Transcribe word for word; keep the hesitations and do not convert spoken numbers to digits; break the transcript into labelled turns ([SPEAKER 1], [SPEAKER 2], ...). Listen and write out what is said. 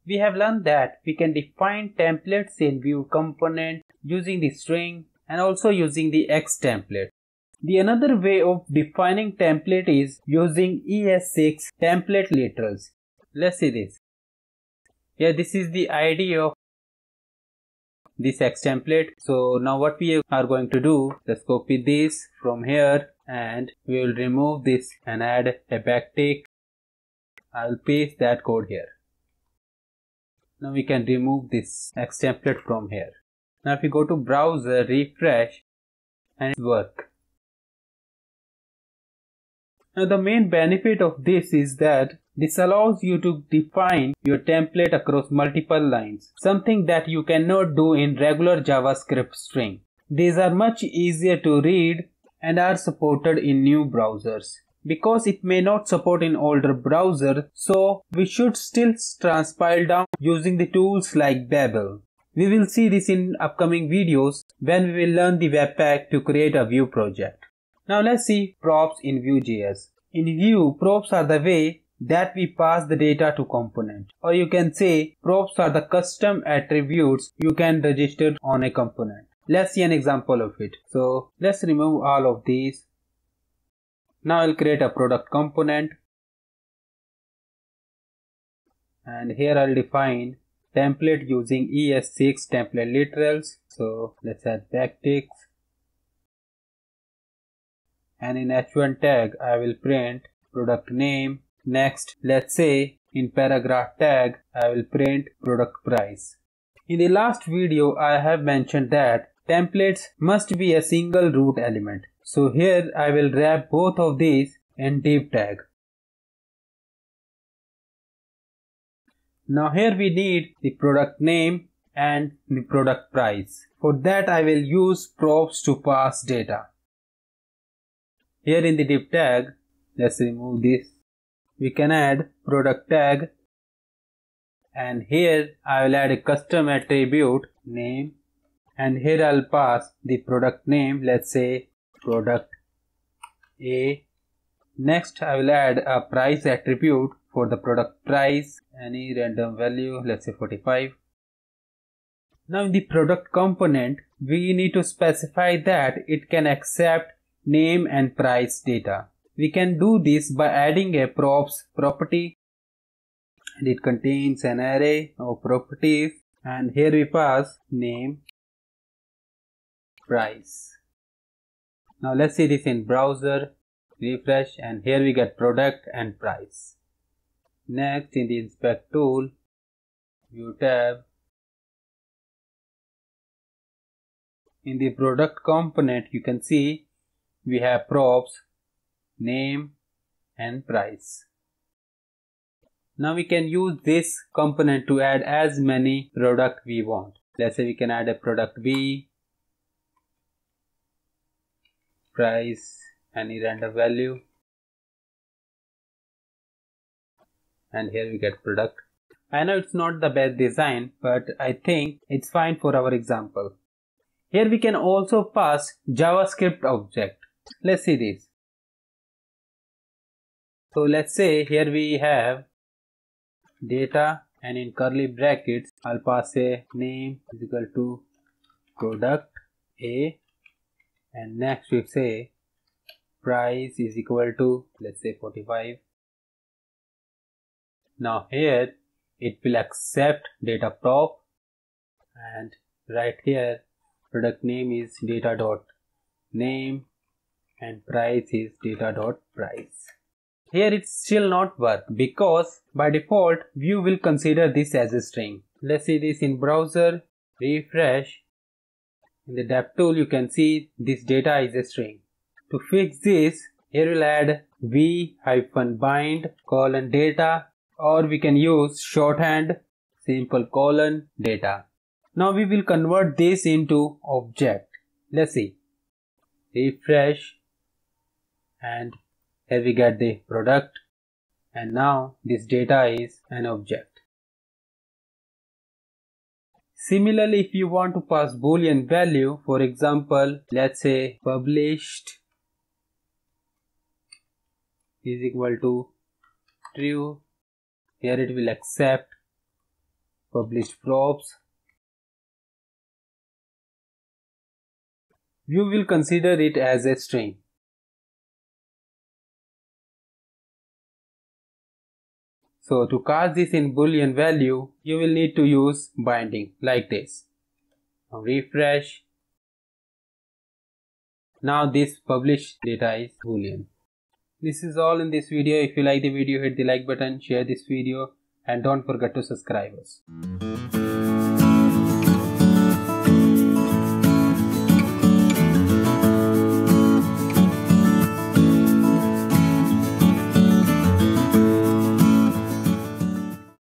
[SPEAKER 1] We have learned that we can define templates in Vue Component using the string and also using the X template. The another way of defining template is using E S six template literals. Let's see this. Here this is the I D of this X template. So now what we are going to do, let's copy this from here and we will remove this and add a backtick. I'll paste that code here. Now we can remove this X template from here. Now if you go to browser, refresh, and it work. Now the main benefit of this is that this allows you to define your template across multiple lines, something that you cannot do in regular JavaScript string. These are much easier to read and are supported in new browsers. Because it may not support in older browser, so we should still transpile down using the tools like Babel. We will see this in upcoming videos when we will learn the Webpack to create a Vue project. Now let's see props in Vue.js. In Vue, props are the way that we pass the data to component, or you can say props are the custom attributes you can register on a component. Let's see an example of it. So let's remove all of these. Now I'll create a product component and here I'll define template using E S six template literals. So let's add backticks, and in H one tag I will print product name. Next, let's say in paragraph tag I will print product price. In the last video I have mentioned that templates must be a single root element. So here I will wrap both of these in div tag. Now here we need the product name and the product price. For that I will use props to pass data. Here in the div tag, let's remove this. We can add product tag, and here I will add a custom attribute name, and here I'll pass the product name, let's say product A. Next I will add a price attribute for the product price, any random value, let's say forty-five. Now in the product component we need to specify that it can accept name and price data. We can do this by adding a props property, and it contains an array of properties, and here we pass name, price. Now let's see this in browser, refresh, and here we get product and price. Next in the inspect tool, view tab, in the product component you can see we have props, name and price. Now we can use this component to add as many product we want. Let's say we can add a product B, price, any random value, and here we get product. I know it's not the best design, but I think it's fine for our example. Here we can also pass JavaScript object. Let's see this. So let's say here we have data, and in curly brackets I'll pass a name is equal to product A, and next we say price is equal to, let's say forty-five. Now here it will accept data prop, and right here product name is data dot name and price is data dot price. Here it still not work because by default Vue will consider this as a string. Let's see this in browser, refresh. In the depth tool you can see this data is a string. To fix this, here we'll add v-bind colon data, or we can use shorthand simple colon data. Now we will convert this into object. Let's see. Refresh, and here we get the product, and now this data is an object. Similarly, if you want to pass boolean value, for example, let's say published is equal to true, here it will accept published props. Vue will consider it as a string. So to cast this in boolean value, you will need to use binding like this. Now refresh. Now this published data is boolean. This is all in this video. If you like the video, hit the like button, share this video, and don't forget to subscribe us.